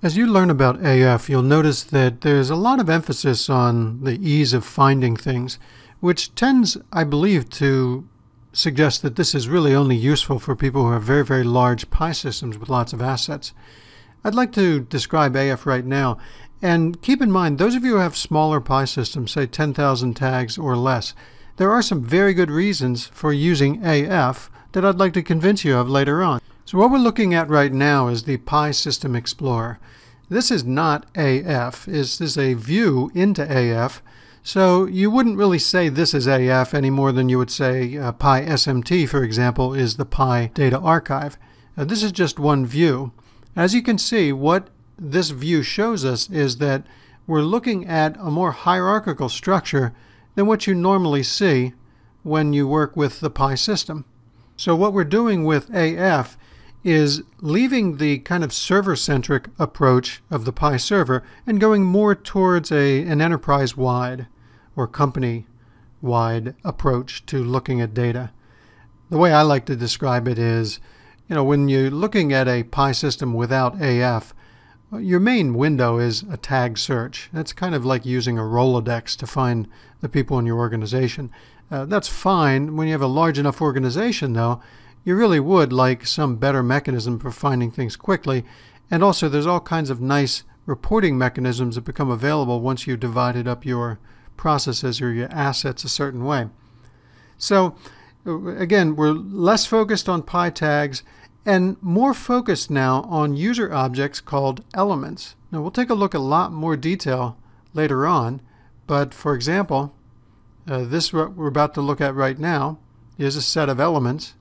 As you learn about AF, you'll notice that there's a lot of emphasis on the ease of finding things, which tends, I believe, to suggest that this is really only useful for people who have very, very large Pi systems with lots of assets. I'd like to describe AF right now, and keep in mind, those of you who have smaller Pi systems, say 10,000 tags or less, there are some very good reasons for using AF that I'd like to convince you of later on. So what we're looking at right now is the Pi System Explorer. This is not AF. This is a view into AF. So you wouldn't really say this is AF any more than you would say Pi SMT, for example, is the Pi data archive. This is just one view. As you can see, what this view shows us is that we're looking at a more hierarchical structure than what you normally see when you work with the Pi system. So what we're doing with AF is leaving the kind of server-centric approach of the Pi server and going more towards an enterprise-wide or company-wide approach to looking at data. The way I like to describe it is, when you're looking at a Pi system without AF, your main window is a tag search. That's kind of like using a Rolodex to find the people in your organization. That's fine. When you have a large enough organization, though, you really would like some better mechanism for finding things quickly. And also, there's all kinds of nice reporting mechanisms that become available once you've divided up your processes or your assets a certain way. So, again, we're less focused on Pi tags and more focused now on user objects called elements. Now, we'll take a look at a lot more detail later on, but for example, this what we're about to look at right now is a set of elements.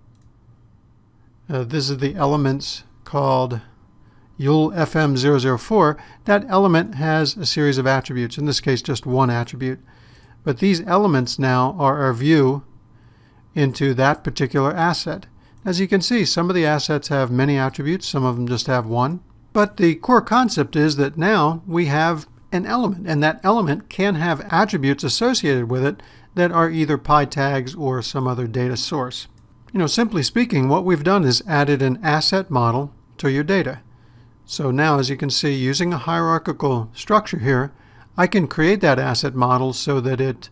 This is the elements called YUL FM004. That element has a series of attributes, in this case just one attribute. But these elements now are our view into that particular asset. As you can see, some of the assets have many attributes, some of them just have one. But the core concept is that now we have an element, and that element can have attributes associated with it that are either Pi tags or some other data source. Simply speaking, what we've done is added an asset model to your data. So now, as you can see, using a hierarchical structure here, I can create that asset model so that it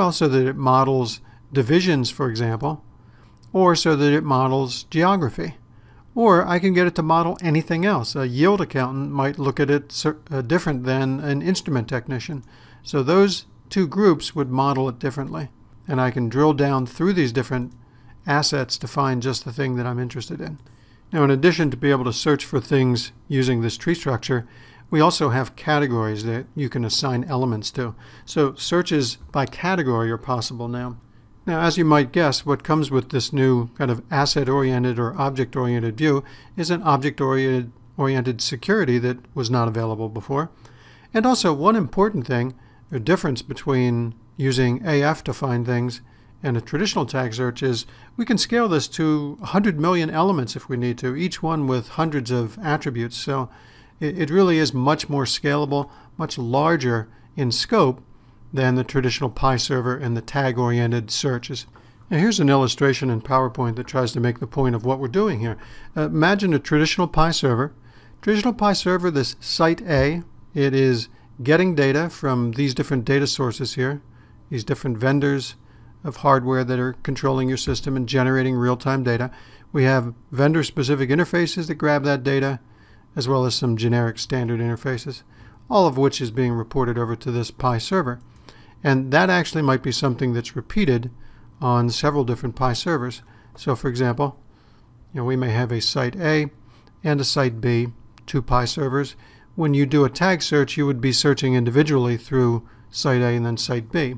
models divisions, for example, or so that it models geography. Or I can get it to model anything else. A yield accountant might look at it different than an instrument technician. So those two groups would model it differently. And I can drill down through these different assets to find just the thing that I'm interested in. Now, in addition to be able to search for things using this tree structure, we also have categories that you can assign elements to. So searches by category are possible now. Now, as you might guess, what comes with this new kind of asset-oriented or object-oriented view is an object-oriented security that was not available before. And also, one important thing, a difference between using AF to find things and a traditional tag search is we can scale this to 100 million elements if we need to, each one with hundreds of attributes. So it really is much more scalable, much larger in scope than the traditional Pi server and the tag-oriented searches. Now, here's an illustration in PowerPoint that tries to make the point of what we're doing here. Imagine a traditional Pi server. Traditional Pi server, this site A, it is getting data from these different data sources here, these different vendors of hardware that are controlling your system and generating real-time data. We have vendor-specific interfaces that grab that data, as well as some generic standard interfaces, all of which is being reported over to this Pi server. And that actually might be something that's repeated on several different Pi servers. So for example, we may have a site A and a site B, two Pi servers. When you do a tag search, you would be searching individually through site A and then site B.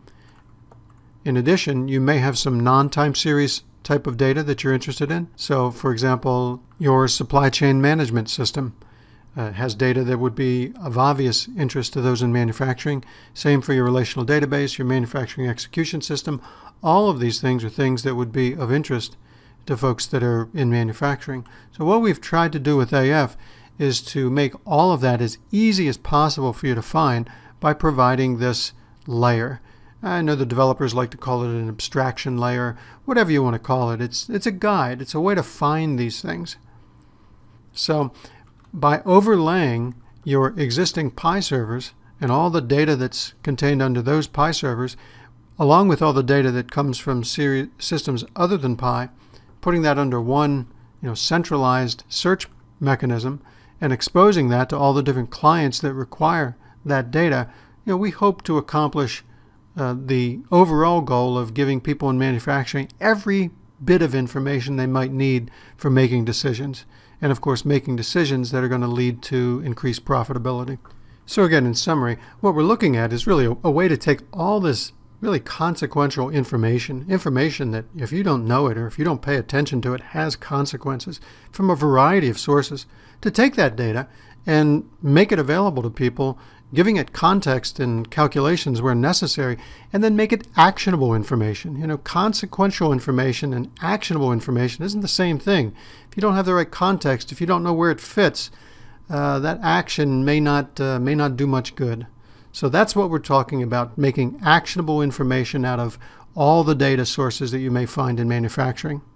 In addition, you may have some non-time series type of data that you're interested in. So for example, your supply chain management system has data that would be of obvious interest to those in manufacturing. Same for your relational database, your manufacturing execution system. All of these things are things that would be of interest to folks that are in manufacturing. So what we've tried to do with AF is to make all of that as easy as possible for you to find by providing this layer. I know the developers like to call it an abstraction layer, whatever you want to call it. It's a guide. It's a way to find these things. So by overlaying your existing Pi servers and all the data that's contained under those Pi servers, along with all the data that comes from systems other than Pi, putting that under one centralized search mechanism and exposing that to all the different clients that require that data, we hope to accomplish the overall goal of giving people in manufacturing every bit of information they might need for making decisions, and of course making decisions that are going to lead to increased profitability. So again, in summary, what we're looking at is really a way to take all this really consequential information that if you don't know it or if you don't pay attention to it has consequences from a variety of sources, to take that data and make it available to people, giving it context and calculations where necessary, and then make it actionable information. Consequential information and actionable information isn't the same thing. If you don't have the right context, if you don't know where it fits, that action may not do much good. So that's what we're talking about, making actionable information out of all the data sources that you may find in manufacturing.